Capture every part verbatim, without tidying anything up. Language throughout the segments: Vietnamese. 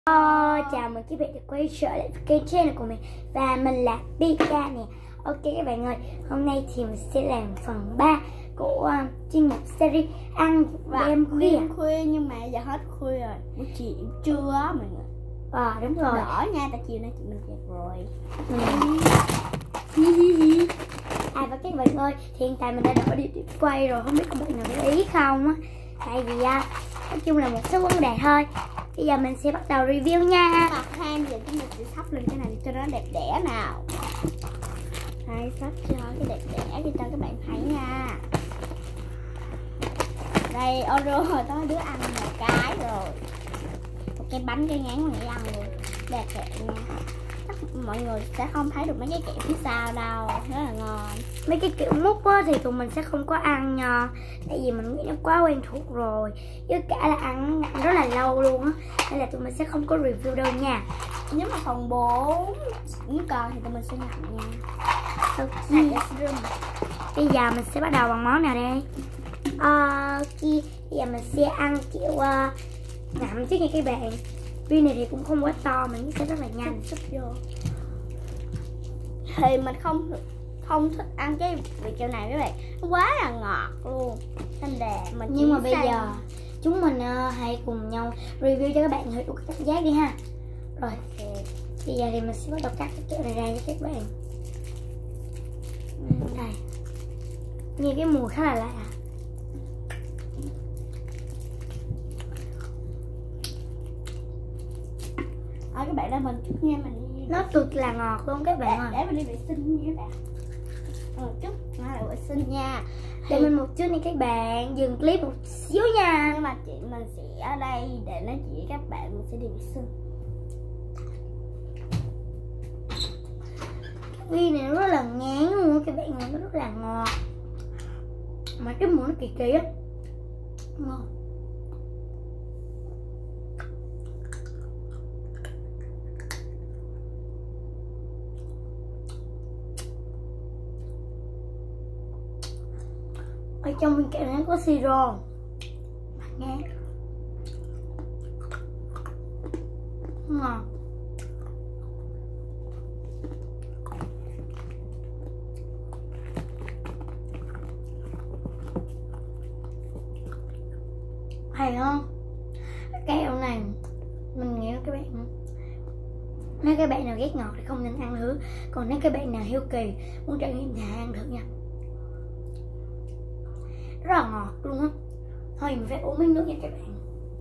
Hello, chào mừng các bạn đã quay trở lại với kênh channel của mình. Và mình là Pika nè. Ok các bạn ơi, hôm nay thì mình sẽ làm phần ba của uh, chuyên mục series ăn đêm khuya. Đêm khuya nhưng mà giờ hết khuya rồi, buổi chiều trưa á mọi người. Ờ đúng rồi. Đỡ nha, tại chiều nay chị mình dẹp rồi. Ừ. À và các bạn ơi, hiện tại mình đã đổi địa điểm quay rồi, không biết các bạn nào để ý không á. Tại vì uh, nói chung là một số vấn đề thôi. Bây giờ mình sẽ bắt đầu review nha. Mặt ham giờ chúng mình sẽ sắp lên cái này cho nó đẹp đẽ nào. Đây, sắp cho cái đẹp đẽ cho các bạn thấy nha. Đây, Oreo hồi đó đứa ăn một cái rồi. Một cái bánh cái ngán mà nghĩ ăn luôn. Đẹp đẹp nha. Chắc mọi người sẽ không thấy được mấy cái kẹo phía sau đâu. Rất là ngon. Mấy cái kiểu mút á thì tụi mình sẽ không có ăn nha. Tại vì mình nghĩ nó quá quen thuộc rồi. Với cả là ăn rất là lâu luôn á. Nên là tụi mình sẽ không có review đâu nha. Nếu mà phần bốn nếu còn thì tụi mình sẽ nhận nha. Ok. Bây giờ mình sẽ bắt đầu bằng món nào đây? Ok. Bây giờ mình sẽ ăn kiểu uh, ngậm trước nha các bạn. Viên này thì cũng không quá to, mình sẽ rất là nhanh. Súp vô. Thì mình không không thích ăn cái vị kẹo này các bạn, nó quá là ngọt luôn. Nên là mình nhưng mà bây sang... giờ chúng mình uh, hãy cùng nhau review cho các bạn hiểu được cảm giác đi ha. Rồi okay. Bây giờ thì mình sẽ bắt đầu cắt cái kẹo này ra cho các bạn. Đây, nghe cái mùi khá là lạ. Ở các bạn ra mình chút nha, mình đi... Nó cực là ngọt luôn các bạn ơi. Để, để mình đi vệ sinh nha các bạn. Một chút, nó là vệ sinh nha. Để Thì... mình một chút nha các bạn, dừng clip một xíu nha. Nhưng mà chị mình sẽ ở đây để nói chuyện với các bạn, mình sẽ đi vệ sinh. Cái này nó rất là ngán luôn á các bạn ơi, nó rất là ngọt. Mà cái mùi nó kỳ kỳ á. Ngon. Ở trong viên kẹo này có siro. Nghe ngon. Hay không? Kẹo này mình nghĩ các bạn, nếu các bạn nào ghét ngọt thì không nên ăn nữa. Còn nếu các bạn nào hiếu kỳ muốn trải nghiệm thì hãy ăn thử nha. Rất là ngọt luôn á. Thôi mình phải uống miếng nước nha các bạn.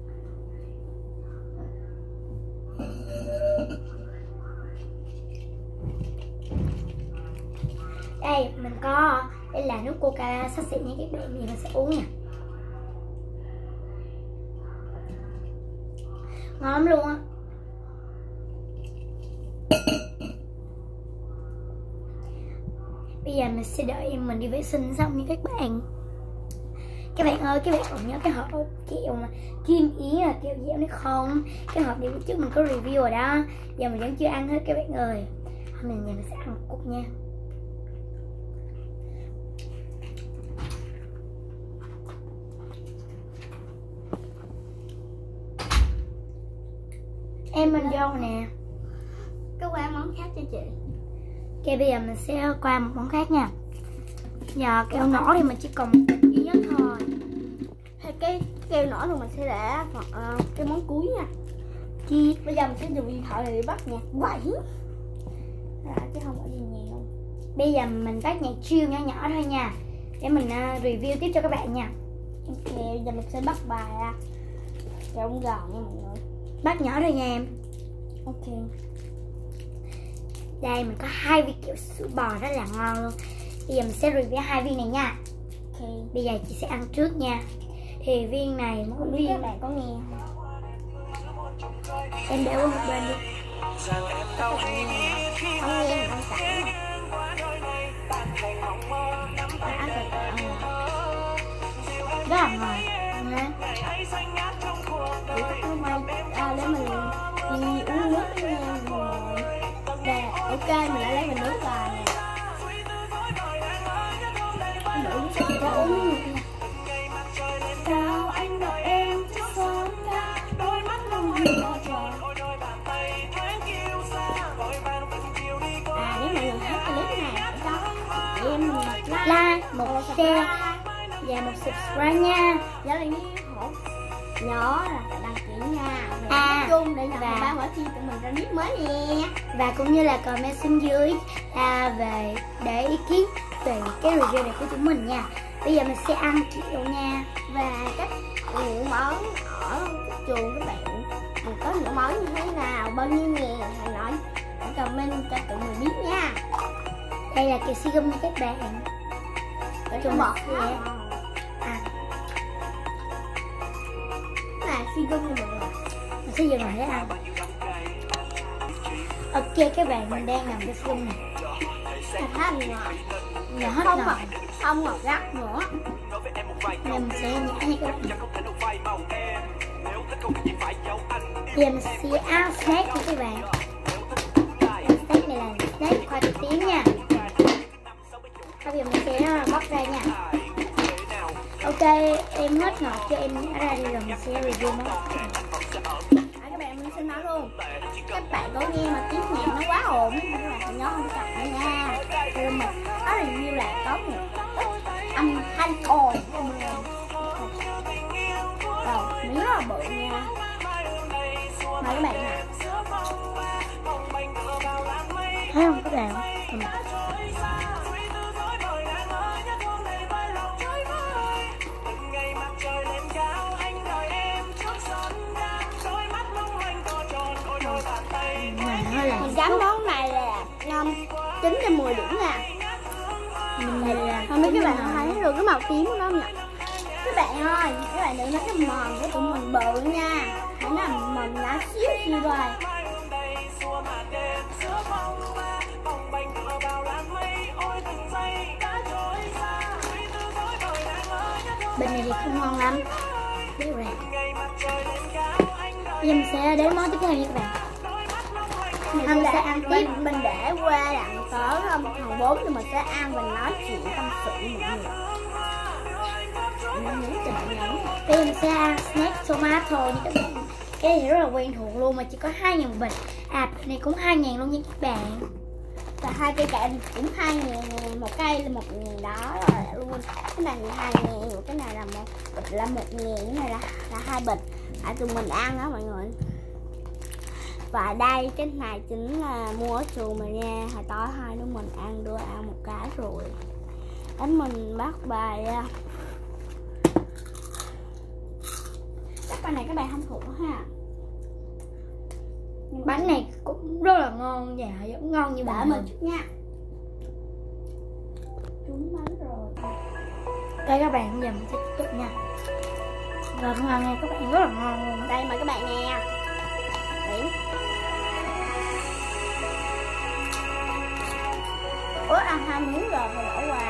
Đây mình có, đây là nước coca xách xị nha các bạn, thì mình sẽ uống nha. Ngon lắm luôn á. Bây giờ mình sẽ đợi em mình đi vệ sinh xong nha các bạn. Các bạn ơi, các bạn còn nhớ cái hộp kẹo mà Kim Yến là kẹo dẻo đấy không? Cái hộp này trước mình có review rồi đó. Giờ mình vẫn chưa ăn hết các bạn ơi. Hôm nay mình sẽ ăn một cục nha. Em mình vô nè. Cái qua món khác cho chị. Ok, bây giờ mình sẽ qua một món khác nha. Giờ kẹo nổ thì mình chỉ còn một cục duy nhất thôi. Thì cái kẹo nổ thì mình sẽ để uh, cái món cuối nha. Chi? Bây giờ mình sẽ dùng điện thoại này để bắt nhạc quẩy. À, chứ không có gì nhiều. Bây giờ mình bắt nhạc chill nhỏ nhỏ thôi nha. Để mình uh, review tiếp cho các bạn nha. Ok, giờ mình sẽ bắt bài kẹo ông gòn nha mọi người. Bắt nhỏ thôi nha em. Ok. Đây mình có hai viên kẹo sữa bò rất là ngon luôn. Bây giờ mình sẽ review hai viên này nha. Ok. Bây giờ chị sẽ ăn trước nha. Thì viên này mỗi viên các bạn có nghe không? Em để qua một bên đi. Không nghe, không sẵn rồi. Ăn từ từ. Rất là ngon. Ăn lên. Chỉ có cái may à, để mình đi uống nước nha mọi người. Đây, ok, mình đã lấy bình nước rồi nè. Chị có uống nước nha. Sao anh đợi em chứ sớm ra, đôi mắt lòng nhiều trời. một share và một subscribe nha. Nhớ là như hổ nhớ là phải đăng ký nha. À, chung để nhận và ba mỗi khi tụi mình ra clip mới nè. Và cũng như là comment xuống dưới à, về để ý kiến về cái review này của chúng mình nha. Bây giờ mình sẽ ăn kiểu nha. Và các những món ở trường các bạn mình có những món như thế nào, bao nhiêu ngàn hãy nói hãy comment cho tụi mình biết nha. Đây là kẹo si gum nha các bạn. Để Chúng bọt mình sẽ à, là si gum mọi người. mình sẽ dừng lại để ăn. Ok các bạn, mình đang làm cái si gum này. Thật khá là ngọt. Nhỏ hết Không ngọt. ngọt, không ngọt gắt nữa. Nên mình sẽ nhả nha các bạn. Bây giờ mình sẽ ăn snack nha các bạn. Snack này là snack khoai tây tím nha. Bây giờ mình sẽ bóc ra nha. Ok, em hết ngọt cho em nhả ra đi rồi mình sẽ review nó. À, các bạn mình xin nói luôn, các bạn có nghe mà tiếng nhạc nó quá ồn các bạn phải nhớ không chặt nha. Thì mình có là như là có một âm thanh ồn cho mình. Rồi, mình rất là bự nha. Mời các bạn nào. Thấy không các bạn? Ừ. Mình chấm món này là năm chín trên mười điểm nha. Mình là Không biết các bạn thấy được cái màu tím của nó không nhỉ? Các bạn ơi, các bạn đừng nói cái mòn của tụi mình bự nha. Hãy làm mòn lá xíu xíu rồi. bên này thì không ngon lắm. Biết rồi. Bây giờ mình sẽ đến món tiếp theo nha các bạn. Mình Mình sẽ sẽ ăn tiếp. mình, mình để qua đặng tới thằng bốn thì mình sẽ ăn và nói chuyện tâm sự với mọi người. Mình nhấn cho bạn nhấn. Bây giờ mình sẽ ăn snack tomato nha các bạn. Cái này thì rất là quen thuộc luôn mà chỉ có hai ngàn một bịch. À, bịch này cũng hai ngàn luôn nha các bạn. Và hai cây cạn cũng hai ngàn, một cây là một ngàn đó rồi luôn. Cái này là hai ngàn, cái này là một bịch là một ngàn, cái này là là hai bịch. À, tụi mình ăn đó mọi người. Và đây cái này chính là mua ở trường mà nha. Hồi tối hai đứa mình ăn đưa ăn một cái rồi. Đánh mình bắt bài. Chắc bài này các bạn không thuộc ha. Bánh này cũng rất là ngon và vẫn ngon như đợi bình mình thường. chút nha. Trúng bánh rồi. Đây các bạn, giờ mình sẽ tiếp tục nha. Và ngon này các bạn, rất là ngon luôn. Đây mời các bạn nè. Đấy. Ủa ăn hai miếng rồi mà bỏ qua.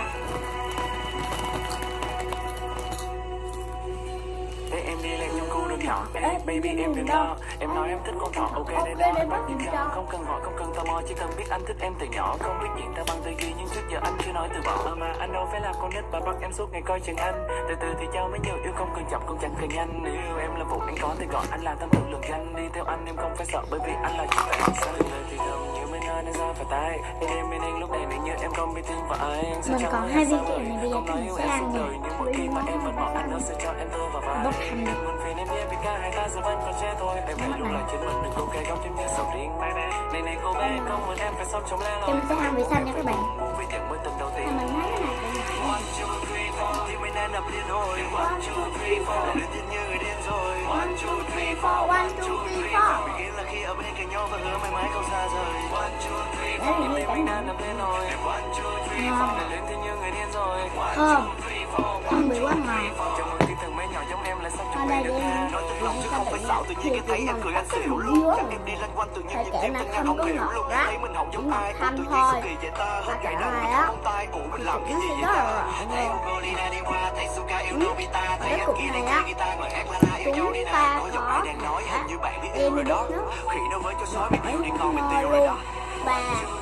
Để em đi lên trong khu đường nhỏ. Hey baby em đừng lo. Em nói em thích con thỏ. Ok đây đó bắt nhịp cho. Không cần hỏi không cần tò mò, chỉ cần biết anh thích em từ nhỏ. Không biết diễn ta bằng tư duy nhưng trước giờ anh chưa nói từ bỏ. Mà anh đâu phải là con nít và bắt em suốt ngày coi chừng anh. Từ từ thì cho mấy nhiều yêu không cần chậm cũng chẳng cần nhanh. Yêu em là vụ anh có thì gọi anh là tâm hữu lượng danh. Đi theo anh em không phải sợ bởi vì anh là chủ thể. Sao lời thì thầm như mấy nơi nên ra phải tay. Em bên anh lúc này nếu như em không biết tin vào anh. Mình còn hai viên kẹo này, bây giờ mình sẽ ăn nha. Nhưng mỗi khi mà em vẫn bỏ anh nó sẽ cho em tơ vào vai. Bốc hành này. Em biết vì cả hai ta giờ vẫn còn trẻ thôi. Em hãy luôn là chính mình đừng cố gắng không chim chia sầu riêng. Này này cô bé không muốn em phải sống trong lẽ loi. Em sẽ ăn với xanh nha các bạn. Muốn với những mới tình đầu tiên. Mình thấy cái này cũng One two three four thì mình đã nằm liên hồi. One two three four lên tin như người điên rồi. One two three four one two three four. Bình yên là khi ở bên cạnh nhau và hứa mãi mãi không xa rời. One two three four thì mình đã nằm liên hồi. One two three four lên tin như người điên rồi. Thơm. Không bị quá ngọt. Chào mừng thiên thần bé nhỏ giống em lại sống trong đây mình được đi. ha. Nói thật lòng chứ không phải xạo, tự nhiên cái thấy em cười anh sẽ hiểu luôn. Chắc em đi lanh quanh tự nhiên nhìn em thật không hiểu luôn. Thấy mình hỏng giống ai cũng tự nhiên sự kỳ vậy ta. Hết ngày nào mình không tay, ủa mình làm cái gì vậy ta. Thấy Ugolina đi qua, thấy Suga yêu Nobita, thấy em kia đang chơi guitar ngồi hát la la yêu nhau đi nè. Có giọng ai đang nói hình như bạn biết yêu rồi đó. Khỉ nó với cho sói biết yêu đi con mình tiêu rồi đó. Và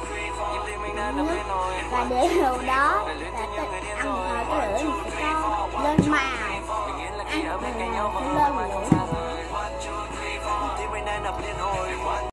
và để điều đó là cái ăn rồi cái lửa mình sẽ cho lên màu ăn mình sẽ lên lửa